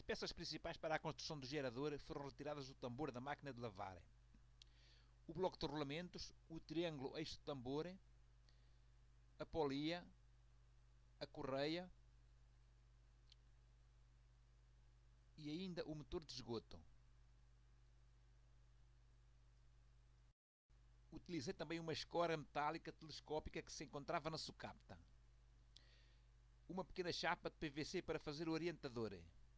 peças principais para a construção do gerador foram retiradas do tambor da máquina de lavar: o bloco de rolamentos, o triângulo eixo de tambor, a polia, a correia e ainda o motor de esgoto. Utilizei também uma escora metálica telescópica que se encontrava na sucata, uma pequena chapa de PVC para fazer o orientador.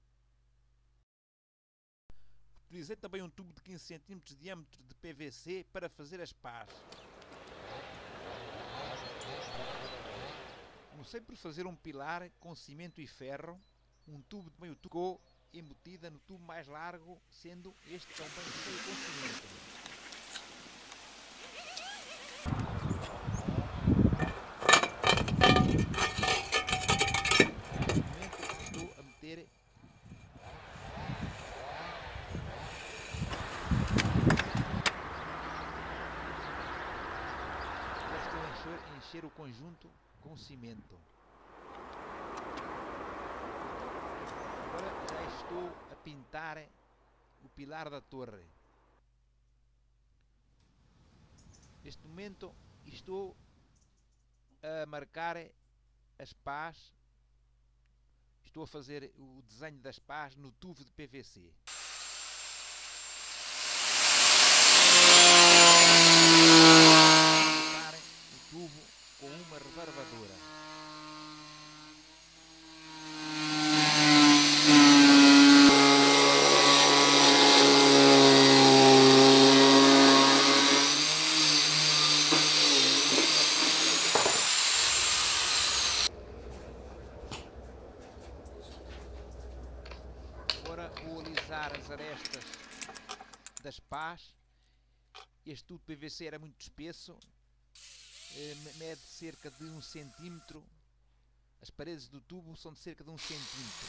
Utilizei também um tubo de 15 cm de diâmetro de PVC para fazer as pás. Comecei por fazer um pilar com cimento e ferro, um tubo de meio tubo embutida no tubo mais largo, sendo este também cheio com cimento. Estou a meter encher o conjunto com cimento. Agora já estou a pintar o pilar da torre. Neste momento estou a marcar as pás. Estou a fazer o desenho das pás no tubo de PVC. O tubo com uma rebarbadora. Agora vou alisar as arestas das pás. Este tubo de PVC era muito espesso, mede cerca de 1 cm. As paredes do tubo são de cerca de 1 cm.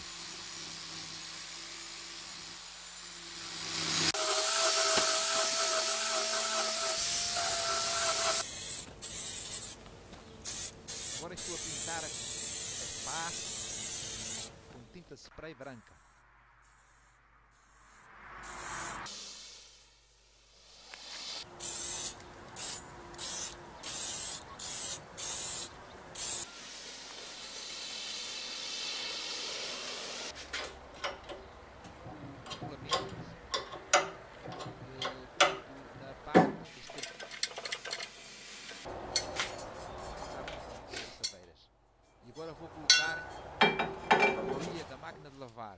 Agora estou a pintar as pás com tinta spray branca. E agora vou colocar a polia da máquina de lavar.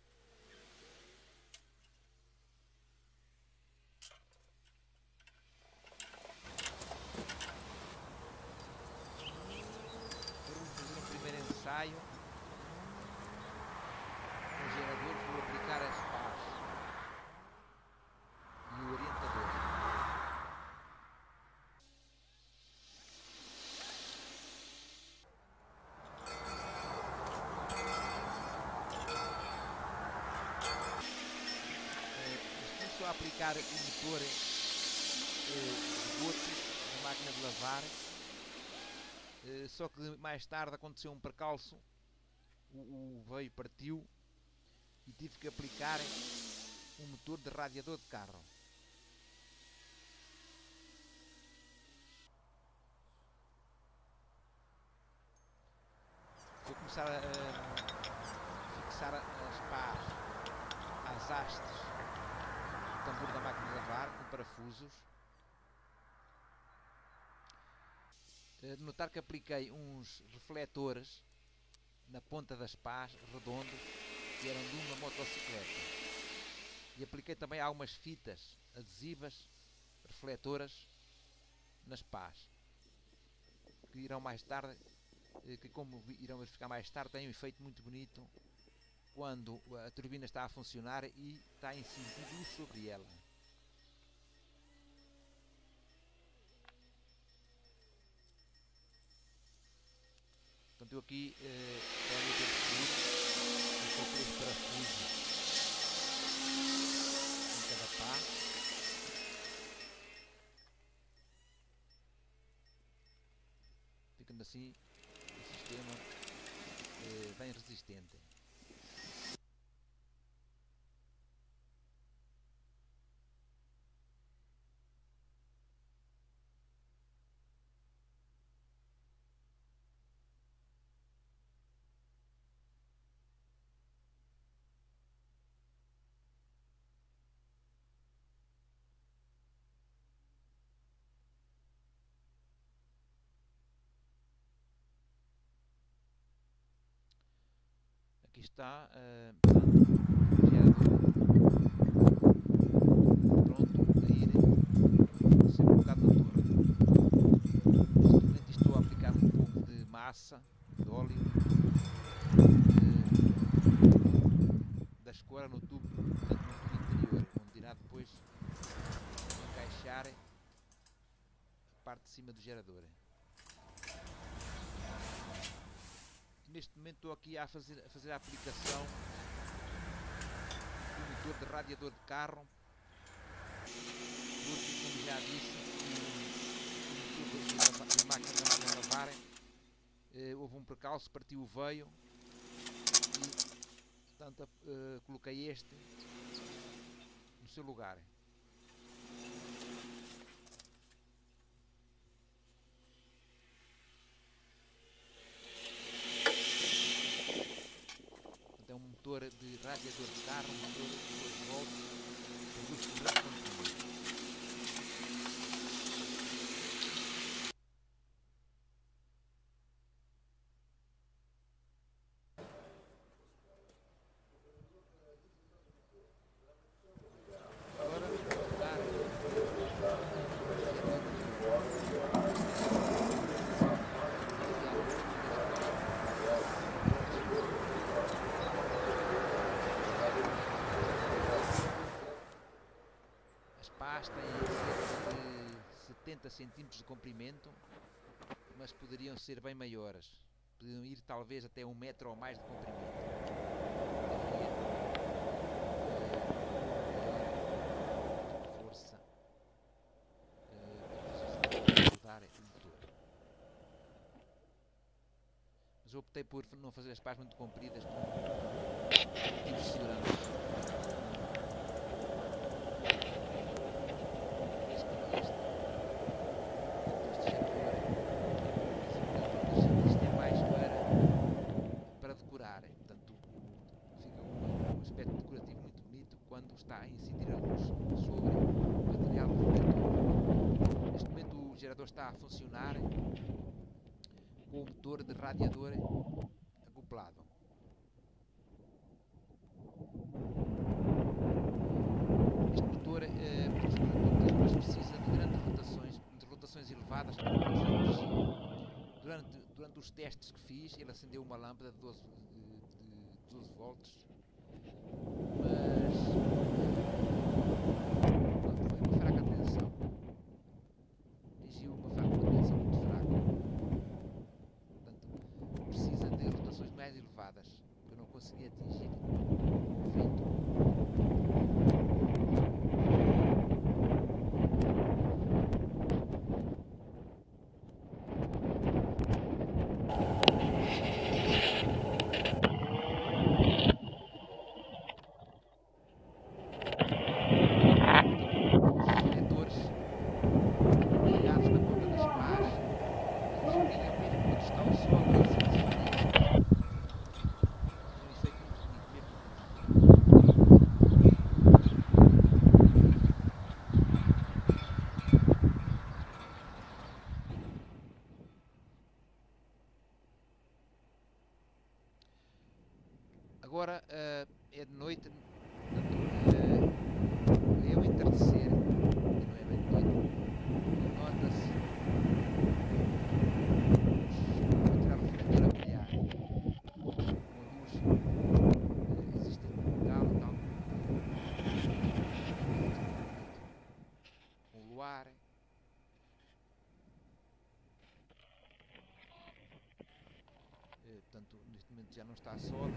Vou fazer um primeiro ensaio. Com o gerador vou aplicar as pás e o orientador. Estou a aplicar o motor de esgoto da máquina de lavar, só que mais tarde aconteceu um percalço, o veio partiu e tive que aplicar um motor de radiador de carro. Vou começar a fixar as pás às hastes do tambor da máquina de lavar com parafusos. Notar que apliquei uns refletores na ponta das pás redondos que eram de uma motocicleta, e apliquei também algumas fitas adesivas refletoras nas pás, que irão mais tarde, que como irão verificar mais tarde, tem um efeito muito bonito quando a turbina está a funcionar e está em sentido sobre ela. Portanto, eu aqui podem ter seguro, estou com os parafusos em cada pá. Ficando assim o sistema bem resistente. está portanto, o gerador pronto a ir ser colocado na torre. Neste momento estou a aplicar um pouco de massa, de óleo, da escora no tubo, portanto no tubo interior, onde irá depois encaixar a parte de cima do gerador. Neste momento estou aqui a fazer a aplicação do motor de radiador de carro, porque, como já disse, o motor da máquina de lavar houve um percalço, partiu o veio e, portanto, coloquei este no seu lugar. É um motor de radiador de carro, um motor de 2 volts, produz grande conteúdo. Agora vou colocar as pás têm cerca de 70 cm de comprimento, mas poderiam ser bem maiores. Poderiam ir talvez até 1 metro ou mais de comprimento. Força para ajudar o motor. Mas eu optei por não fazer as pás muito compridas por motivo de segurança. Isto é mais para decorar, portanto fica um aspecto decorativo muito bonito quando está a incidir a luz sobre o material refletor. Neste momento o gerador está a funcionar com o motor de radiador acoplado. Este motor mas precisa de grandes rotações, de rotações elevadas. Durante os testes que fiz, ele acendeu uma lâmpada de 12 volts, mas foi uma fraca tensão. Atingiu uma tensão muito fraca. Portanto, precisa de rotações mais elevadas, que eu não consegui atingir o vento. Agora é de noite, é o entardecer, não é bem de noite, e nota-se o material refletor a brilhar, com a luz, existe um galo tal, com o luar. Portanto, neste momento já não está sol.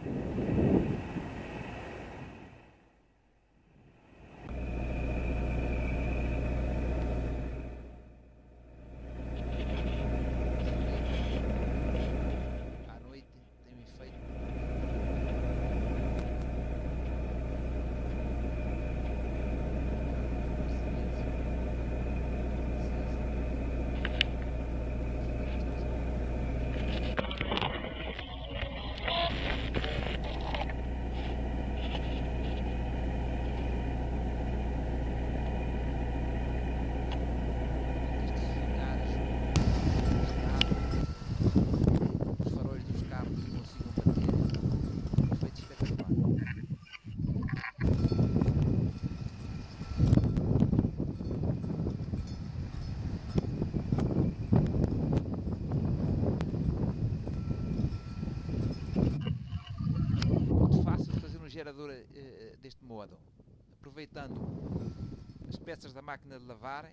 À noite tem um efeito. gerador deste modo, aproveitando as peças da máquina de lavar,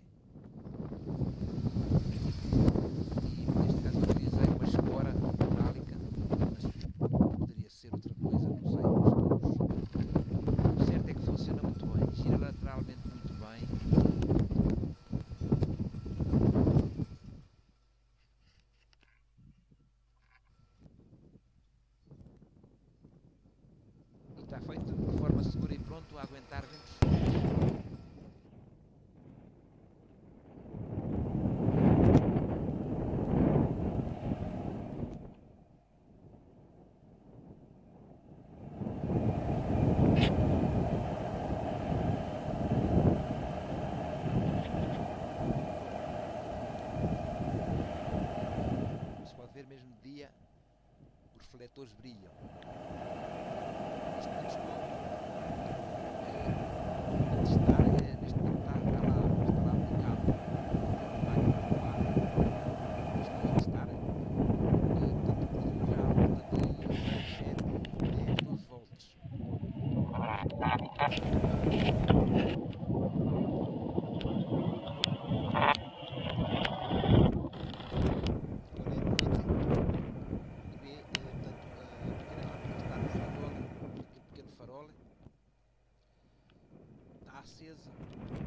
e neste caso utilizei uma escora metálica, mas poderia ser outra coisa, não sei. O certo é que funciona muito bem, gira lateralmente muito bem. E está feito de forma segura e pronto a aguentar ventos fortes. Se pode ver mesmo de dia, os refletores brilham. Neste momento estou a testar, neste momento está lá aplicado a máquina de lavar. Estou a testar, portanto o produto já à volta de 7, 10, 12 volts. Agora é de noite e vê, portanto, a pequena lâmpada que está no farol, aquele pequeno farol, está acesa.